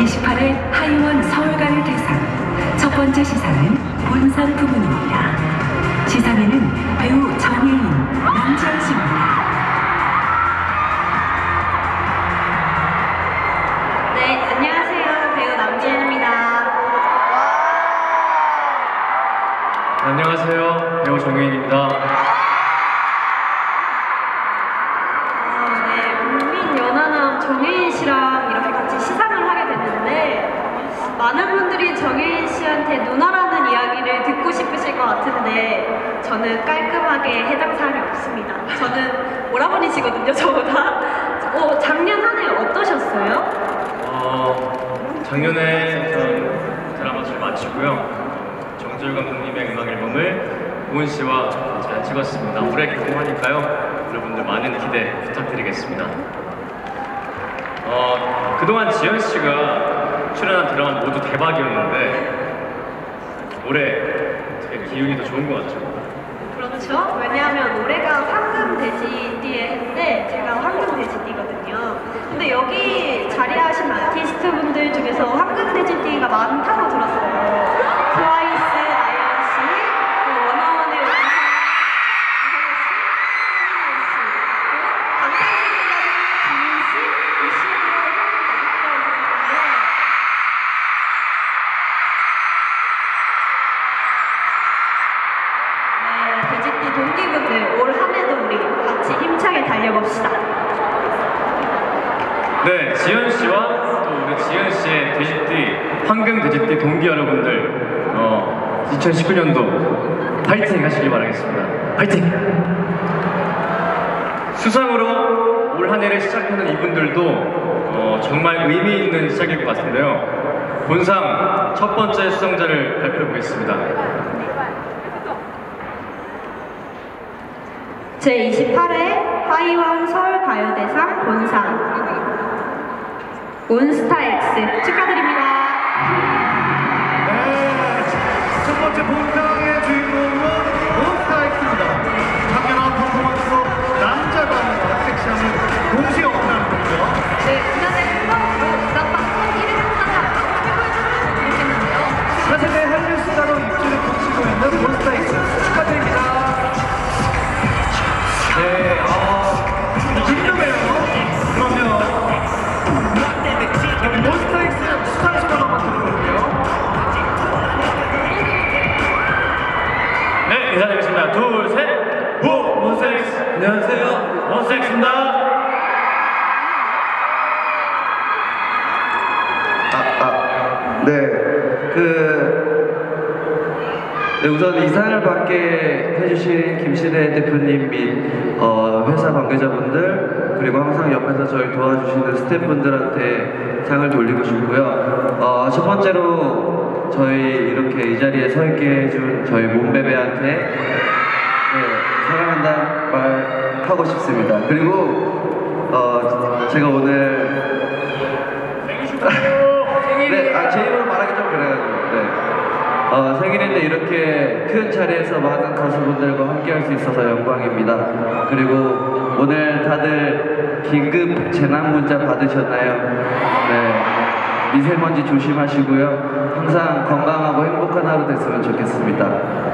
제28회 하이원 서울가요 대상 첫 번째 시상은 본상 부문입니다. 시상에는 배우 정혜인, 남지현 씨입니다. 네, 안녕하세요. 배우 남지현입니다. 안녕하세요. 배우 정혜인입니다. 네, 국민연하남 정혜인 씨랑 이렇게 같이 시상을 하게 됐는데 많은 분들이 정혜인 씨한테 누나라는 이야기를 듣고 싶으실 것 같은데 저는 깔끔하게 해당 사항이 없습니다. 저는 오라버니시거든요, 저보다. 작년 한 해 어떠셨어요? 작년에 전 드라마를 마치고요. 정지열 감독님의 음악 앨범을 고은 씨와 잘 찍었습니다. 올해 개봉하니까요. 여러분들 많은 기대 부탁드리겠습니다. 그동안 지현 씨가 출연한 드라마 모두 대박이었는데 올해 되게 기운이 더 좋은 것 같죠? 그렇죠. 왜냐하면 올해가 황금 돼지띠의 해인데 제가 황금 돼지띠거든요. 근데 여기 자리하신 아티스트 분들 중에서 황금 돼지띠가 많다고 들었어요. 트와이스, 아이언 씨, 또 워너원의 이상현 씨, 황민호 씨, 또 방탄소년단의 지민 씨, 이시우의 황금 돼지띠라고 들었는데 돼지띠 동기분들 올 한 해도 우리 같이 힘차게 달려봅시다. 네, 지현 씨와 또 우리 지현 씨의 돼지띠, 황금 돼지띠 동기 여러분들 2019년도 파이팅 하시길 바라겠습니다. 파이팅! 수상으로 올 한 해를 시작하는 이분들도 정말 의미 있는 시작일 것 같은데요. 본상 첫 번째 수상자를 발표해 보겠습니다. 제28회 하이원 서울가요대상 본상 몬스타엑스 축하드립니다. 네, 첫 번째 본상의 주인공은 몬스타엑스입니다. 작년한 퍼포먼스로 남자가 섹시함을 동시에 어필하는 거죠. 네, 지난해 앨범으로 부산방송 1위 행사장 최고의 춤을 기록했는데요. 차세대 한류 스타로 입지를 붙이고 있는 몬스타엑스 축하드립니다. 네, 궁금해요. 그러면 여기 몬스타엑스 수상 소감 한번 들어볼게요. 네, 인사드리겠습니다. 둘, 셋! 몬스타엑스! 안녕하세요, 몬스타엑스입니다. 네, 우선 이 상을 받게 해주신 김신혜 대표님 및 회사 관계자분들 그리고 항상 옆에서 저희 도와주시는 스태프분들한테 상을 돌리고 싶고요. 첫 번째로 저희 이렇게 이 자리에 서 있게 해준 저희 몸베베한테 사랑한다는 말 하고 싶습니다. 그리고 제가 오늘 네, 제 입으로 말하기 좀 그래가지고 생일인데 이렇게 큰 자리에서 많은 가수분들과 함께 할 수 있어서 영광입니다. 그리고 오늘 다들 긴급 재난 문자 받으셨나요? 네, 미세먼지 조심하시고요. 항상 건강하고 행복한 하루 됐으면 좋겠습니다.